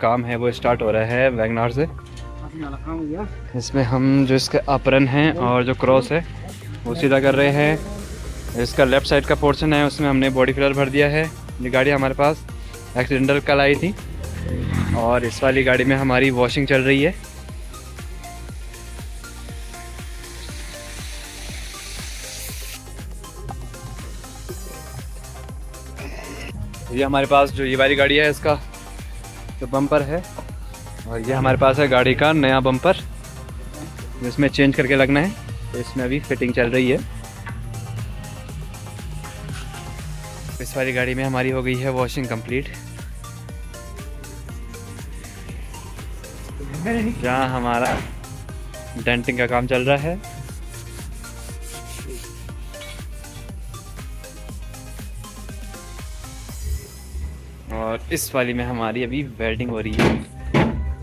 काम है वो स्टार्ट हो रहा है वैगनार से। इसमें हम जो इसके अपरन हैं और जो क्रॉस है वो सीधा कर रहे हैं। इसका लेफ़्ट साइड का पोर्शन है उसमें हमने बॉडी फिलर भर दिया है। ये गाड़ी हमारे पास एक्सीडेंटल कल आई थी और इस वाली गाड़ी में हमारी वॉशिंग चल रही है। ये हमारे पास जो ये वाली गाड़ी है इसका जो बम्पर है, और ये हमारे पास है गाड़ी का नया बम्पर जिसमें चेंज करके लगना है। तो इसमें अभी फिटिंग चल रही है। इस वाली गाड़ी में हमारी हो गई है वॉशिंग कंप्लीट। जहाँ हमारा डेंटिंग का काम चल रहा है। और इस वाली में हमारी अभी वेल्डिंग हो रही है।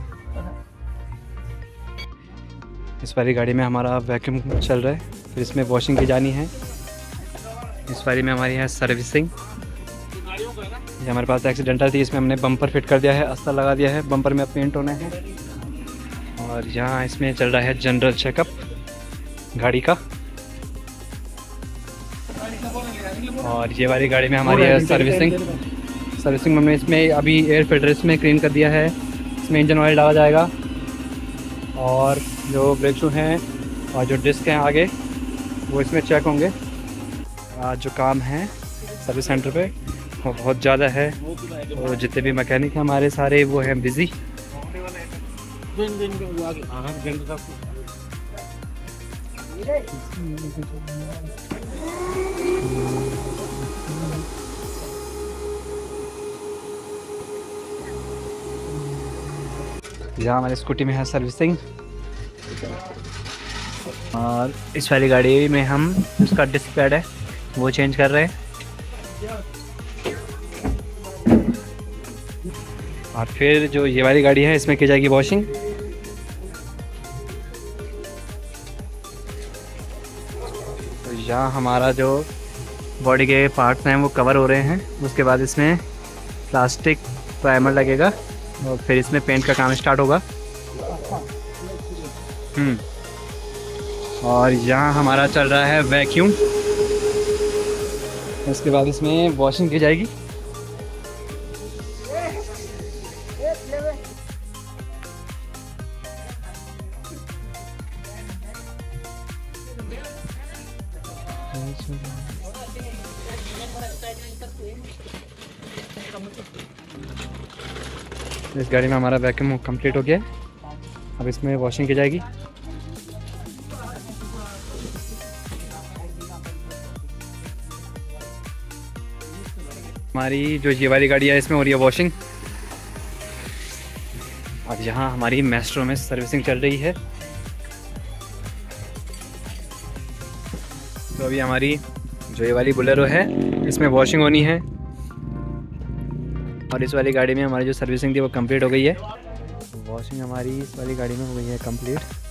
इस वाली गाड़ी में हमारा वैक्यूम चल रहा है, फिर इसमें वॉशिंग की जानी है। इस वाली में हमारी है सर्विसिंग। ये हमारे पास एक्सीडेंटल थी, इसमें हमने बम्पर फिट कर दिया है, अस्तर लगा दिया है, बम्पर में पेंट होना है। और यहाँ इसमें चल रहा है जनरल चेकअप गाड़ी का। और ये वाली गाड़ी में हमारी है सर्विसिंग। सर्विसिंग में हमने इसमें अभी एयर फिल्टर इसमें क्लीन कर दिया है। इसमें इंजन ऑयल डाला जाएगा और जो ब्रेक शू हैं और जो डिस्क हैं आगे वो इसमें चेक होंगे। आज जो काम है सर्विस सेंटर पे वो बहुत ज़्यादा है, और जितने भी मैकेनिक हैं हमारे सारे वो हैं बिज़ी। यहाँ हमारी स्कूटी में है सर्विसिंग, और इस वाली गाड़ी में हम उसका डिस्क पैड है वो चेंज कर रहे हैं। और फिर जो ये वाली गाड़ी है इसमें की जाएगी वॉशिंग। तो यहाँ हमारा जो बॉडी के पार्ट्स हैं वो कवर हो रहे हैं। उसके बाद इसमें प्लास्टिक प्राइमर लगेगा और फिर इसमें पेंट का काम स्टार्ट होगा। और यहाँ हमारा चल रहा है वैक्यूम। उसके बाद इसमें वॉशिंग की जाएगी। इस गाड़ी में हमारा वैक्यूम कंप्लीट हो गया है। अब इसमें वॉशिंग की जाएगी। हमारी जो ये वाली गाड़ी है इसमें हो रही है वॉशिंग। और यहाँ हमारी मैस्ट्रो में सर्विसिंग चल रही है। तो अभी हमारी जो ये वाली बोलेरो है इसमें वॉशिंग होनी है, और इस वाली गाड़ी में हमारी जो सर्विसिंग थी वो कंप्लीट हो गई है। वॉशिंग हमारी इस वाली गाड़ी में हो गई है कंप्लीट।